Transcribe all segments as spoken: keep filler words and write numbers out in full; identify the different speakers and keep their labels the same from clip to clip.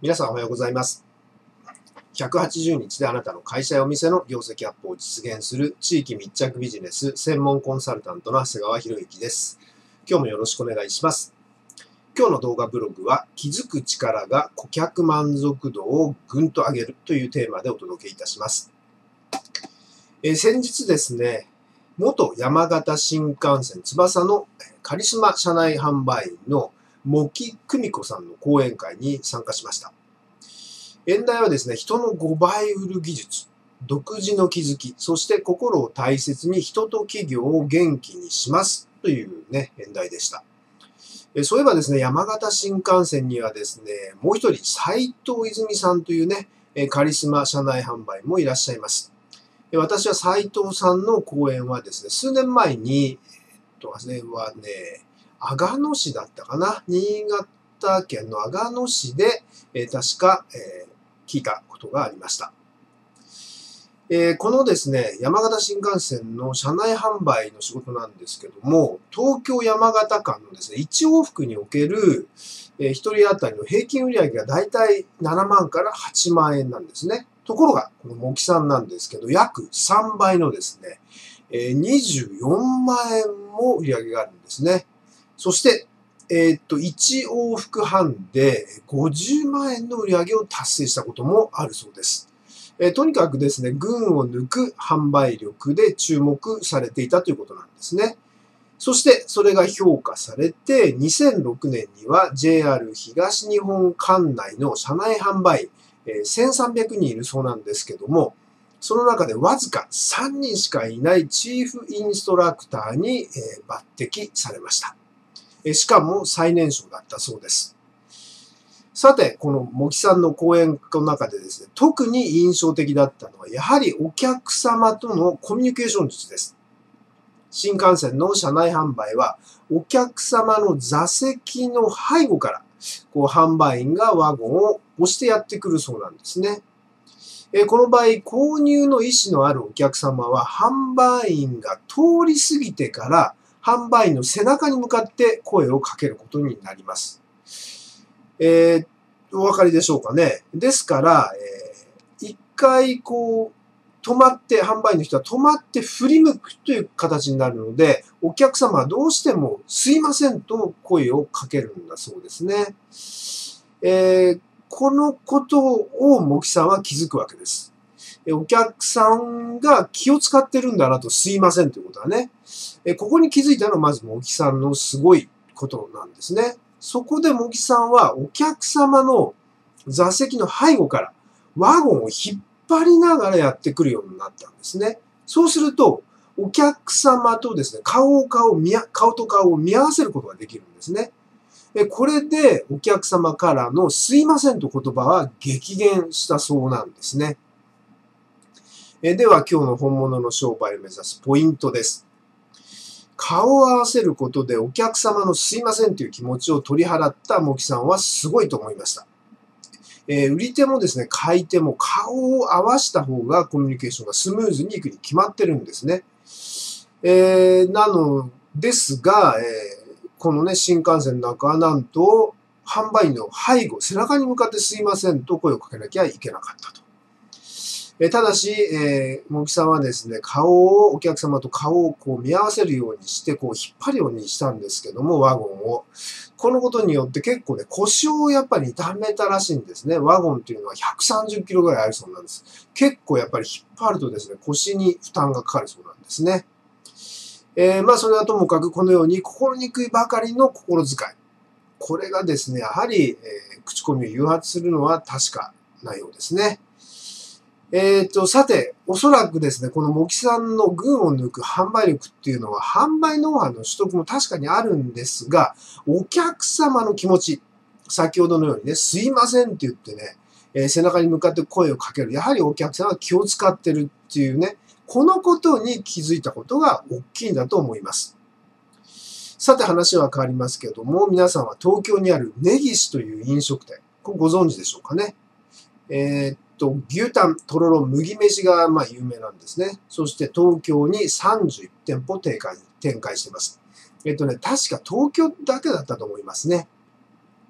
Speaker 1: 皆さんおはようございます。ひゃくはちじゅうにちであなたの会社やお店の業績アップを実現する地域密着ビジネス専門コンサルタントの長谷川博之です。今日もよろしくお願いします。今日の動画ブログは気づく力が顧客満足度をぐんと上げるというテーマでお届けいたします。えー、先日ですね、元山形新幹線翼のカリスマ社内販売員の茂木久美子さんの講演会に参加しました。演題はですね、人のごばい売る技術、独自の気づき、そして心を大切に人と企業を元気にしますというね、演題でした。そういえばですね、山形新幹線にはですね、もう一人、斉藤泉さんというね、カリスマ社内販売もいらっしゃいます。私は斉藤さんの講演はですね、数年前に、あれはね、阿賀野市だったかな。新潟県の阿賀野市で、えー、確か、えー、聞いたことがありました。えー、このですね、山形新幹線の車内販売の仕事なんですけども、東京山形間のですね、いち往復における、えー、ひとり当たりの平均売上がだいたいななまんからはちまんえんなんですね。ところが、この茂木さんなんですけど、約さんばいのですね、えー、にじゅうよんまんえんも売上があるんですね。そして、えっと、いち往復半でごじゅうまんえんの売り上げを達成したこともあるそうです。えー、とにかくですね、群を抜く販売力で注目されていたということなんですね。そして、それが評価されて、にせんろくねんには ジェイアール 東日本管内の車内販売、えー、せんさんびゃくにんいるそうなんですけども、その中でわずかさんにんしかいないチーフインストラクターに、えー、抜擢されました。しかも最年少だったそうです。さて、この茂木さんの講演の中でですね、特に印象的だったのは、やはりお客様とのコミュニケーション術です。新幹線の車内販売は、お客様の座席の背後から、こう販売員がワゴンを押してやってくるそうなんですね。この場合、購入の意思のあるお客様は、販売員が通り過ぎてから、販売員の背中に向かって声をかけることになります。えー、お分かりでしょうかね。ですから、えー、一回こう、止まって、販売員の人は止まって振り向くという形になるので、お客様はどうしてもすいませんと声をかけるんだそうですね。えー、このことを茂木さんは気づくわけです。お客さんが気を使ってるんだなと、すいませんということはね。ここに気づいたのはまず茂木さんのすごいことなんですね。そこで茂木さんはお客様の座席の背後からワゴンを引っ張りながらやってくるようになったんですね。そうすると、お客様とですね、顔を顔を見あ、顔と顔を見合わせることができるんですね。これでお客様からのすいませんと言葉は激減したそうなんですね。では今日の本物の商売を目指すポイントです。顔を合わせることでお客様のすいませんという気持ちを取り払った茂木さんはすごいと思いました。えー、売り手もですね、買い手も顔を合わした方がコミュニケーションがスムーズにいくに決まってるんですね。えー、なのですが、えー、このね、新幹線の中はなんと、販売員の背後、背中に向かってすいませんと声をかけなきゃいけなかったと。ただし、えー、茂木さんはですね、顔を、お客様と顔をこう見合わせるようにして、こう引っ張るようにしたんですけども、ワゴンを。このことによって結構ね、腰をやっぱり痛めたらしいんですね。ワゴンっていうのはひゃくさんじゅっキロぐらいあるそうなんです。結構やっぱり引っ張るとですね、腰に負担がかかるそうなんですね。えー、まあそれはともかくこのように心にくいばかりの心遣い。これがですね、やはり、えー、口コミを誘発するのは確かなようですね。えっと、さて、おそらくですね、この茂木さんの群を抜く販売力っていうのは、販売ノウハウの取得も確かにあるんですが、お客様の気持ち、先ほどのようにね、すいませんって言ってね、えー、背中に向かって声をかける。やはりお客さんは気を使ってるっていうね、このことに気づいたことが大きいんだと思います。さて話は変わりますけれども、皆さんは東京にある根岸という飲食店、これご存知でしょうかね。えー牛タン、とろろ、麦飯がまあ有名なんですね。そして東京にさんじゅういってんぽ展開、展開しています。えっとね、確か東京だけだったと思いますね。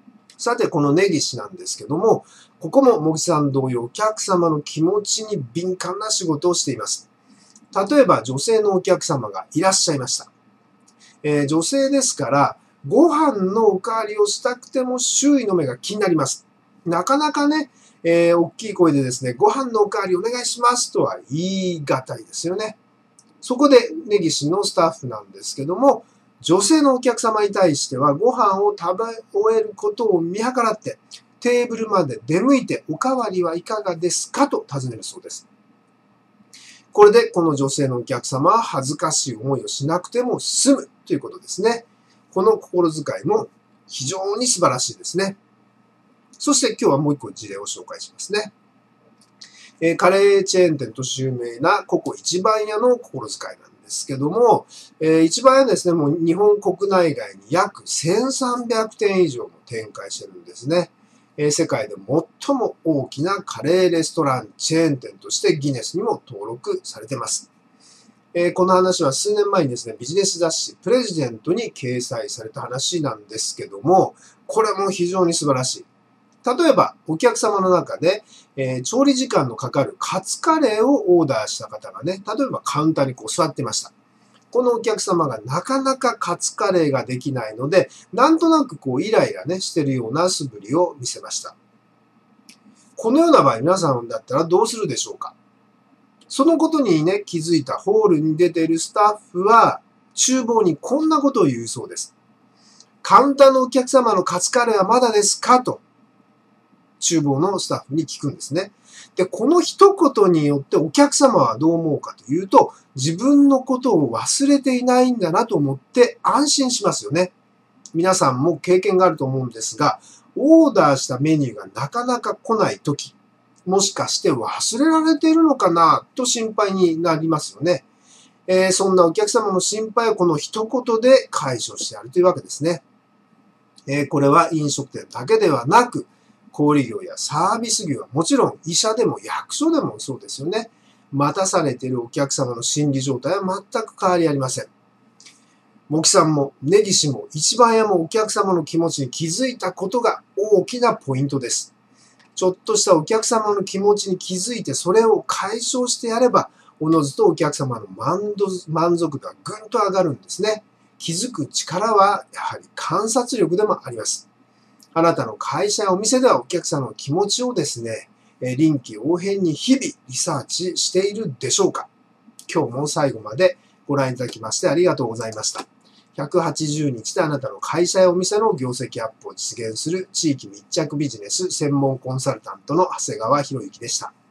Speaker 1: さて、この根岸なんですけども、ここも茂木さん同様、お客様の気持ちに敏感な仕事をしています。例えば、女性のお客様がいらっしゃいました。えー、女性ですから、ご飯のおかわりをしたくても周囲の目が気になります。なかなかね、えー、大きい声でですね、ご飯のおかわりお願いしますとは言い難いですよね。そこで、根岸のスタッフなんですけども、女性のお客様に対してはご飯を食べ終えることを見計らって、テーブルまで出向いておかわりはいかがですかと尋ねるそうです。これでこの女性のお客様は恥ずかしい思いをしなくても済むということですね。この心遣いも非常に素晴らしいですね。そして今日はもう一個事例を紹介しますね。えー、カレーチェーン店として有名なココ一番屋の心遣いなんですけども、えー、一番屋ですね、もう日本国内外に約せんさんびゃくてん以上も展開してるんですね。えー、世界で最も大きなカレーレストランチェーン店としてギネスにも登録されています。えー、この話は数年前にですね、ビジネス雑誌プレジデントに掲載された話なんですけども、これも非常に素晴らしい。例えば、お客様の中で、えー、調理時間のかかるカツカレーをオーダーした方がね、例えばカウンターにこう座ってました。このお客様がなかなかカツカレーができないので、なんとなくこうイライラね、してるような素振りを見せました。このような場合、皆さんだったらどうするでしょうか？そのことにね、気づいたホールに出ているスタッフは、厨房にこんなことを言うそうです。カウンターのお客様のカツカレーはまだですかと。厨房のスタッフに聞くんですね。で、この一言によってお客様はどう思うかというと、自分のことを忘れていないんだなと思って安心しますよね。皆さんも経験があると思うんですが、オーダーしたメニューがなかなか来ないとき、もしかして忘れられているのかなと心配になりますよね。えー、そんなお客様の心配をこの一言で解消してやるというわけですね。えー、これは飲食店だけではなく、小売業やサービス業はもちろん医者でも役所でもそうですよね。待たされているお客様の心理状態は全く変わりありません。茂木さんも根岸も一番屋もお客様の気持ちに気づいたことが大きなポイントです。ちょっとしたお客様の気持ちに気づいてそれを解消してやれば、おのずとお客様の満足度がぐんと上がるんですね。気づく力はやはり観察力でもあります。あなたの会社やお店ではお客様の気持ちをですね、臨機応変に日々リサーチしているでしょうか？今日も最後までご覧いただきましてありがとうございました。ひゃくはちじゅうにちであなたの会社やお店の業績アップを実現する地域密着ビジネス専門コンサルタントの長谷川博之でした。